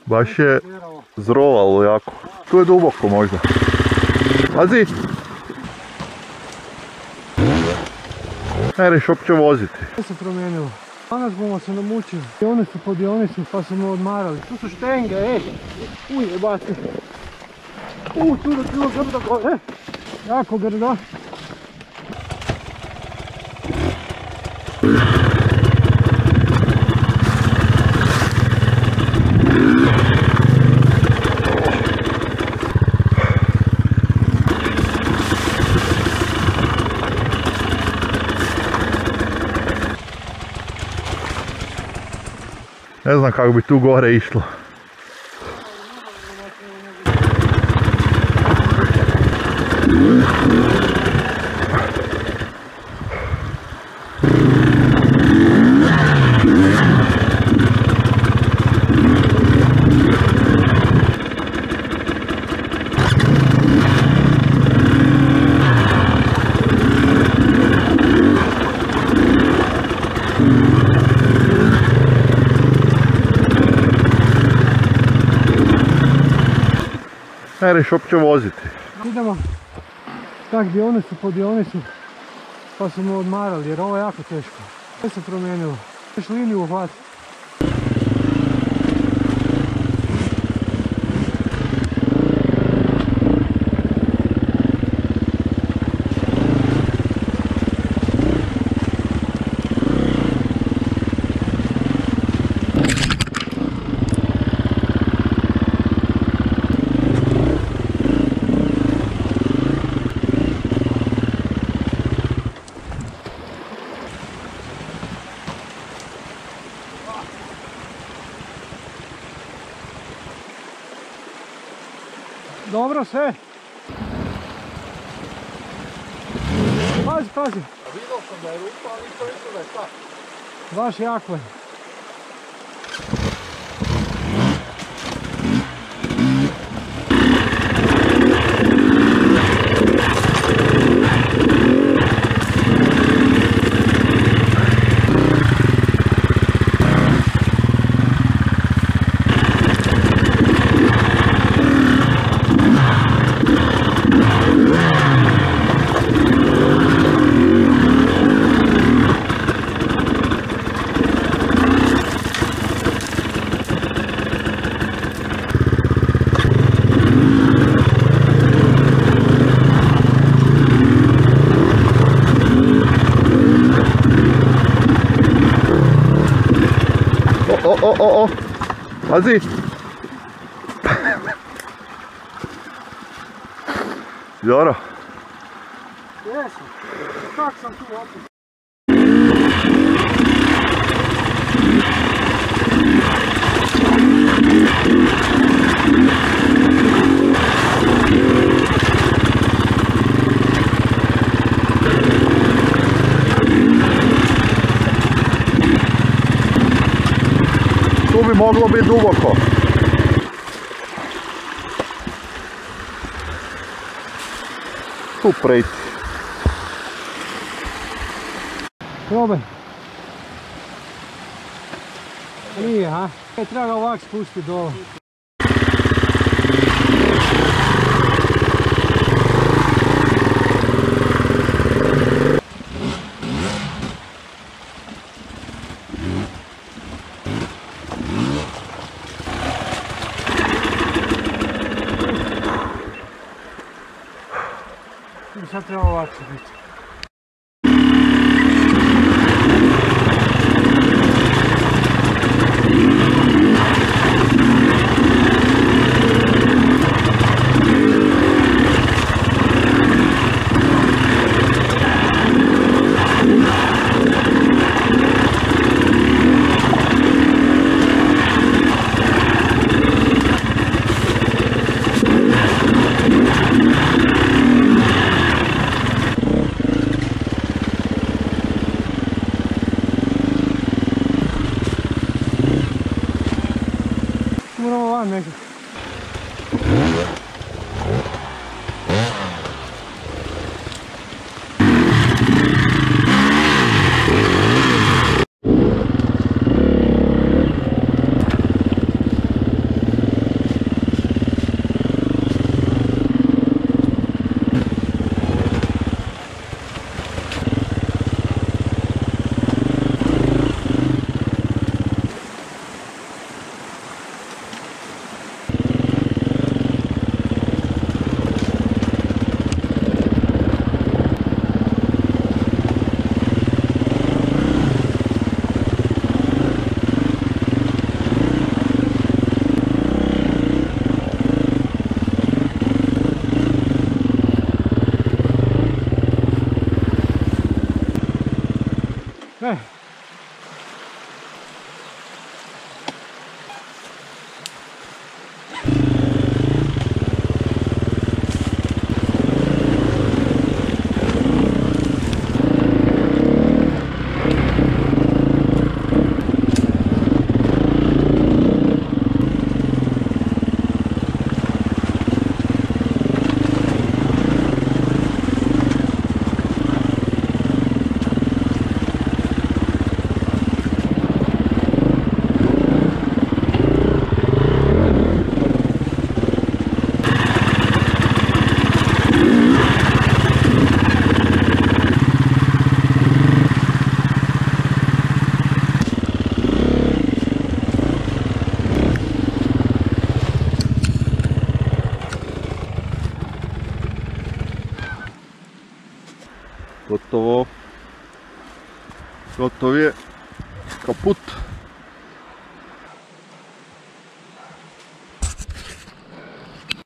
Baš je zrovalo jako. Tu je duboko možda. Pazi! Ne reš uopće voziti. Sve se promijenilo. Danas bomo se namučili. Dionicu po dionicu pa smo odmarali. Tu su štenge, Uj, jebate. Tu da bilo grdo gore. Jako grdo. Ne znam kako bi tu gore išlo. Ne reš uopće voziti. Idemo tak dionicu po dionicu pa smo odmarali jer ovo je jako teško. Sve se promijenilo. Još liniju uhvatiti. Dobro sve. Pazi, pazi. Vidio sam da je rupa, ali nisam vidio da je šta. Baš jako je. Pazi! Joro! Jesam. Kak sam tu opet? Tu bi moglo biti duboko. Tu prejti. Probaj. Nije, ha? Treba ga ovak spustiti dole. Sad treba ovako biti. Moramo van nekako. Gotovo. Gotov je kaput.